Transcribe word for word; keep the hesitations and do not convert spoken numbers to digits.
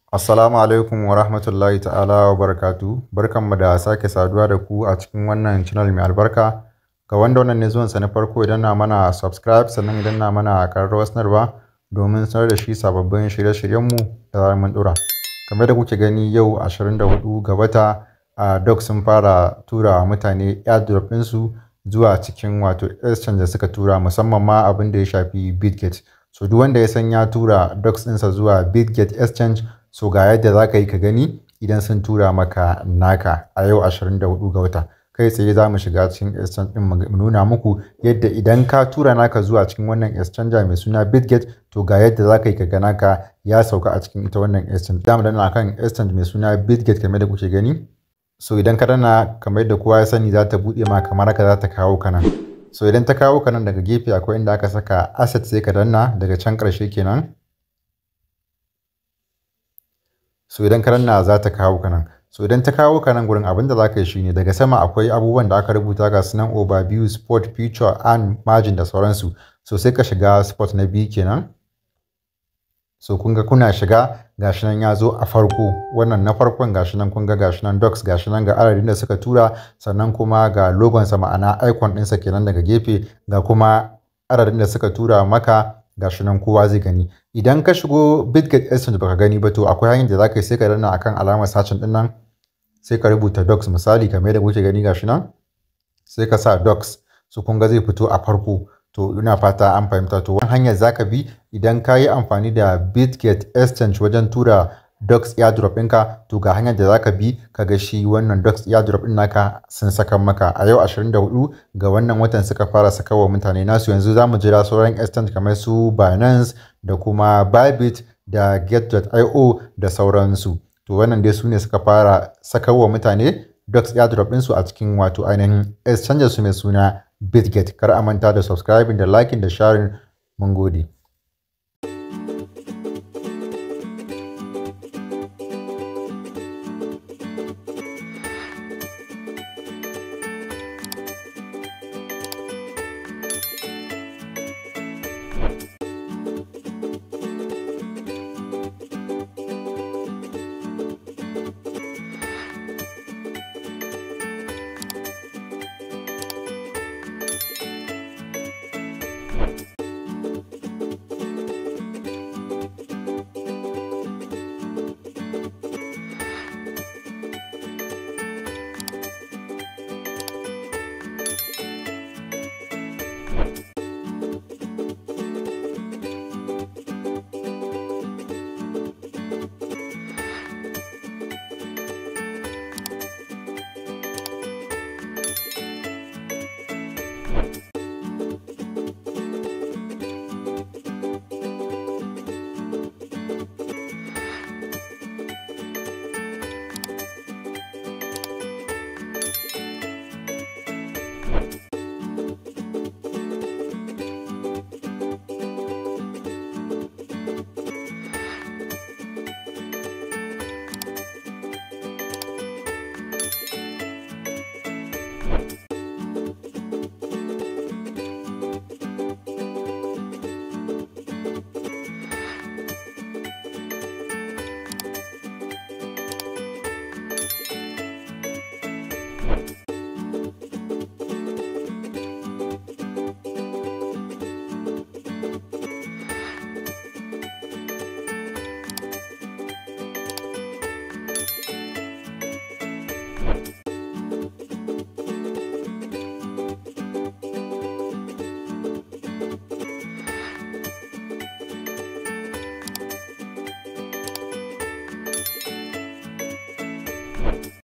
Assalamu alaikum wa rahmatullahi ta'ala wa barakatu. Barkanmu da sake saduwa da ku a cikin wannan channel mai albarka. Ga wanda wannan ne zuwansa na farko, idan na mana subscribe sannan idan na mana ƙararrawar sanarwa domin sanar da shi sababbin shirye-shiryenmu da zarar mun dora. Kamar da kuke gani, yau ashirin da hudu ga wata a Docs sun fara tura mutane airdrop ɗinsu zuwa cikin wato exchange da suka tura, musamman ma abin da ya shafi Bitget. So duk wanda ya san ya tura Docs ɗinsa zuwa Bitget exchange, so ga yadda za ka yi ka gani idan sun tura maka naka a yau ashirin da hudu ga wata. Kai tsaye za mu shiga cikin exchange ɗin mu nuna muku yadda idan ka tura naka zuwa cikin wannan exchanger mai suna Bitget, to ga yadda za ka yi ka ga naka ya sauka a cikin ita wannan exchange. Za mu danna kan exchange mai suna Bitget kamar da kuke gani. So idan ka danna, kamar yadda kowa ya sani, za ta buɗe ma kamar haka, za ta kawo ka nan. So idan ta kawo ka nan, daga gefe akwai inda aka saka asset, sai ka danna daga can ƙarshe kenan. So idan ka danna za ta kawo ka nan. So idan ta kawo ka nan gurin, abin da za ka yi shine daga sama akwai abubuwan da aka rubuta ga sunan overview, spot, feature and margin da sauransu. So sai ka shiga spot na biyu kenan. So kun ga kuna shiga, gashi nan ya zo a farko, wannan na farkon gashi nan, kun ga gashi nan Docs, gashi nan ga adadin da suka tura, sannan kuma ga logon sa, ma'ana icon ɗinsa kenan daga gefe, ga kuma adadin da suka tura maka gashi nan kowa zai gani. Idan ka shigo Bitget exchange baka gani ba, to akwai hanyar da za ka yi, sai ka danna akan alamar searching din nan, sai ka rubuta Docs misali kamar yadda kuke gani gashi nan, sai ka sa Docs. So kun ga zai fito a farko. To ina fata an fahimta. To wannan hanyar za ka bi idan ka yi amfani da Bitget exchange wajen tura Docs airdrop ɗinka, to ga hanyar da za ka bi ka ga shi wannan Docs airdrop ɗin naka sun saka maka a yau ashirin da hudu ga wannan watan suka fara saka wa mutane nasu. Yanzu za mu jira sauran exchange kamar su Binance da kuma Bybit da get dot i o da sauransu. To wannan dai su ne suka fara saka wa mutane Docs airdrop ɗinsu a cikin wato ainihin exchange su mai suna Bitget. Kar a manta da subscribing da liking da sharing. Mun gode.